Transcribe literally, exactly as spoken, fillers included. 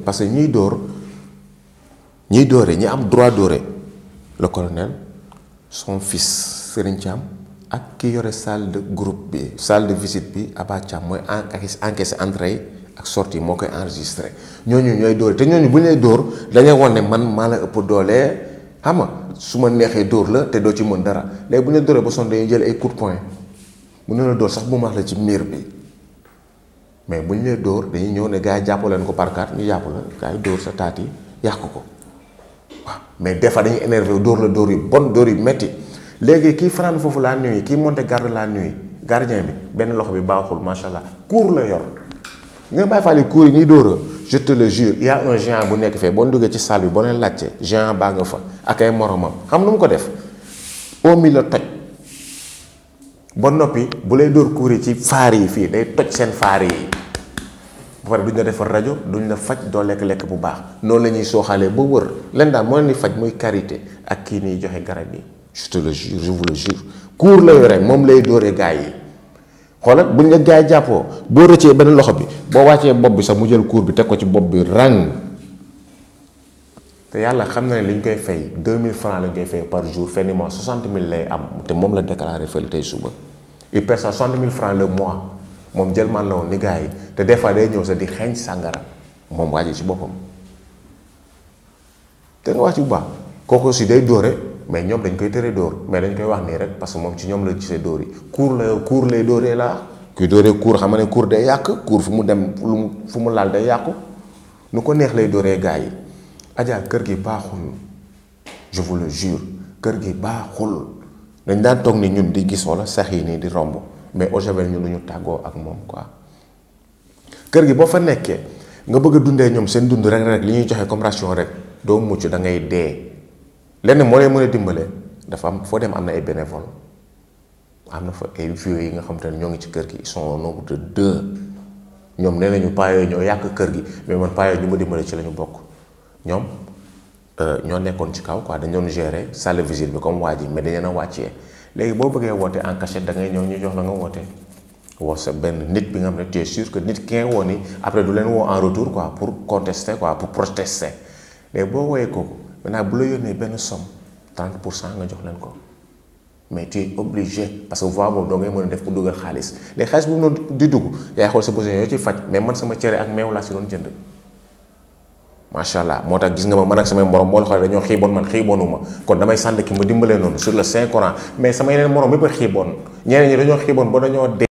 parce que ñiy dóor ñiy dóore ñi am droit dóore le colonel son fils Serigne Thiam ak ki yore salle de groupe bi salle de visite bi Aba Thiam mooy encaissé entrée yi ak sortie moo koy enregistré ñooñu ñooy dóore te ñooñu bu ñu lay dóor dañuy wan ne man maa la ëpp doole xam nga su ma neexee dóor la te doo ci mën dara léegi bu ñu la dóoree ba sonn dañuy jël ay coup de poing bu ñu la dóor sax bu ma wax la ci miir bi mais bu ñu lay dóor dañuy ñëw ne gars yi jàppoo leen ko par carte ñu jàpp la gars yi dóor sa taat yi yàq ko waaw mais des fois dañuy énervé dóor la dóor yu bon dóor yu metti léegi kii fanaan foofu la nuit kii monté garde la nuit gardien bi benn loxo bi baaxul macha allah cour la yor nga bàyyi faa li cour yi ñuy dóora je te le jure il y a un géant bu nekk fee boo duggee ci salle bi boo leen laajte géant baa nga fa ak ay moromam xam nu mu ko def omi la toj ba noppi bu lay dóor cour yi ci faar yi fii day toj seen faar yi ba pare duñ la defar rajo duñ la faj doo lekk-lekk bu baax noonu la ñuy sooxalee ba wër leen daal moo leen di faj muy karité ak kii nii joxe garab yi je te le jure je vous le jure cour la yore moom lay dóoree gars yi xoolal buñ la gars yi jàppoo boo rëccee benn loxo bi boo wàccee bopp bi sax mu jël cour bi teg ko ci bopp bi rang te yàlla xam na ne li ñu koy fay deux mille francs lañ koy fay par jour fenn mois soixante mille lay am te moom la déclaré fële tey suba il perd soixante mille francs le mois moom jël man la woon ni gars yi te des fois day ñëw sax di xeeñ sàngara moom waa ji ci boppam te nga wax ci bu baax kooku aussi day dóore mais ñoom dañ koy tere dóor mais dañ koy wax nii rek parce que moom ci ñoom la gisee dóor yi cour la cour lay dóoree laa kuy dóoree cour xam ne cour day yàq cour fu mu dem lu mu fu mu laal day yàqu nu ko neex lay dóoree gars yi Adja kër gi baaxul je vous le jure kër gi baaxul dañ daan toog ni ñun di gis wala sax yi nii di romb mais au javel ñu lu ñu tàggoo ak moom quoi kër gi boo fa nekkee nga bëgg a dundee ñoom seen dund rek rek li ñuy joxe comme ration rek doo mucc da ngay dee lenn moo leen mën a dimbale dafa am foo dem am na ay bénévole am na fa ay vieux yi nga xam te ne ñoo ngi ci kër gi ils sont au nombre de deux ñoom nee nañu paa yooyu ñoo yàq kër gi mais man paa yooyu ñu ma dimbale ci la ñu bokk ñoom ñoo nekkoon ci kaw quoi dañ doon gérer salle de visite bi comme waa ji mais dañ leen a wàccee léegi boo bëggee woote en cachette da ngay ñëw ñu jox la nga woote woo sa benn nit bi nga xam ne tu es sûr que nit ki nga woo ni après du leen woo en retour quoi pour contester quoi pour protester léegi boo wooyee kooku maintenant bu la yónnee benn somme trente pour cent nga jox leen ko mais tu es obligé parce que voix boobu doo ngay mën a def pour dugal xaalis léegi xaalis bu mu noonu di dugg yaay xool sa besoin yoo ci faj mais man sama cere ak meew laa si doon jënd macha allah moo tax gis nga ma man ak samay morom boo la xoolee dañoo xiiboon man xiiboonuma kon damay sant ki ma dimbalee noonu sur le Saint Coran mais sama yeneen morom yëpp a xiiboon ñeneen ñi dañoo xiiboon ba dañoo dee